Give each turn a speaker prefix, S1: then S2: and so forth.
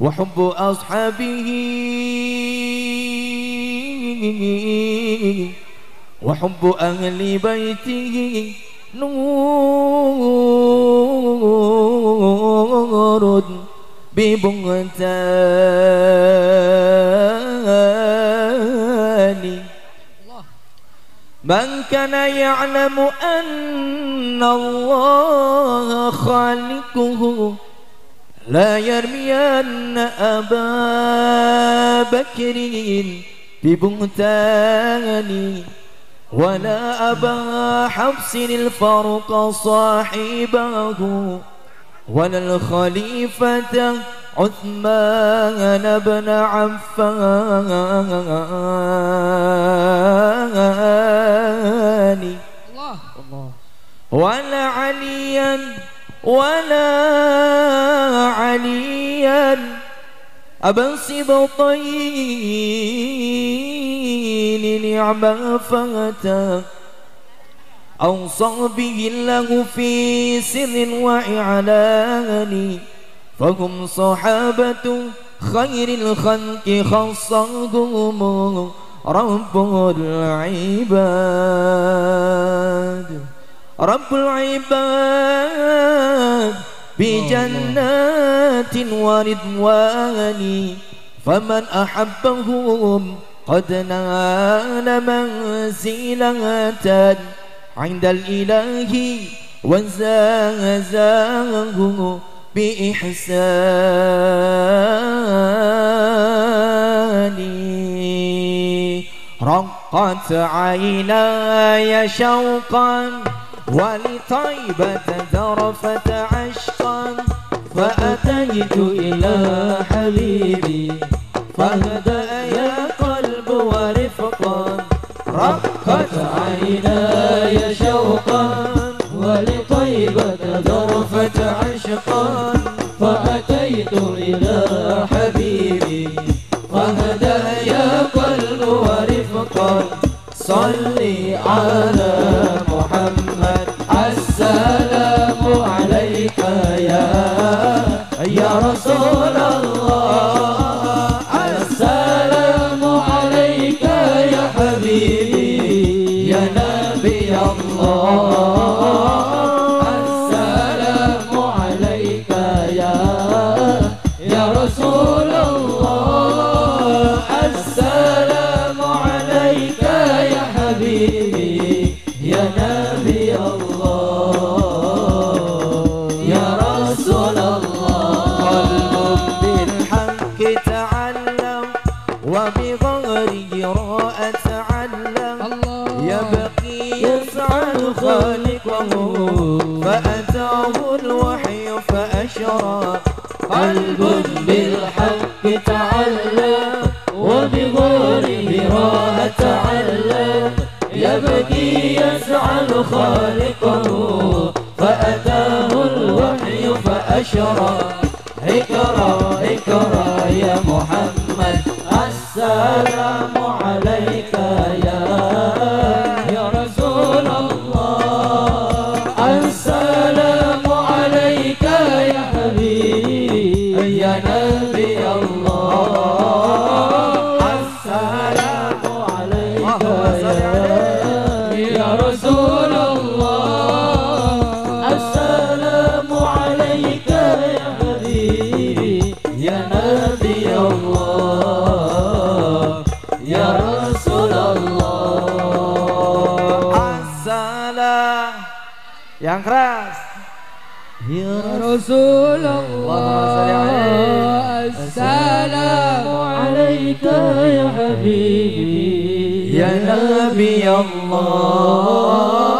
S1: وحب أصحابه وحب أهل بيته نور ببهتان. من كان يعلم أن الله خالقه لا يرمين أبا بكر ببهتان، ولا أبا حفص الفاروق صاحبه، ولا الخليفة عثمان بن عفان، ولا عليا أبا السبطين نعم فتى أوصى به الله في سر وإعلان، فهم صحابة خير الخلق خصهم رب العباد، رب العباد بجنات ورضوان، فمن أحبهم قد نال منزلة عند الإله وزازاه بإحسان. رقت عيناي شوقا ولطيبة ذرفت عشقا، فأتيت إلى حبيبي فهدأ يا قلب ورفقا. رقت عيناي شوقا ولطيبة ذرفت عشقا، فأتيت إلى حبيبي فهدأ يا قلب ورفقا. صلي على محمد السلام عليك يا رسول الله، السلام عليك يا حبيبي يا نبي الله، السلام عليك يا رسول الله، السلام عليك يا حبيبي يا نبي الله يا رسول الله. قلب بالحق تعلم وبغيره راء تعلم، يبقي يسعى خالقه فأتاه الوحي فأشرى. قلب بالحق تعلم وبغيره راء تعلم، يبكي يسعى خالقه فأتاه الوحي فأشرى. اقرأ اقرأ يا محمد السلام عليك يا رسول الله، السلام عليك يا حبيبي يا نبي الله، السلام عليك يا رسول الله، السلام عليك يا حبيبي يا نبي الله يا رسول الله. السلام yang keras ya Rasulullah, assalamu alayka ya habibi ya nabi Allah.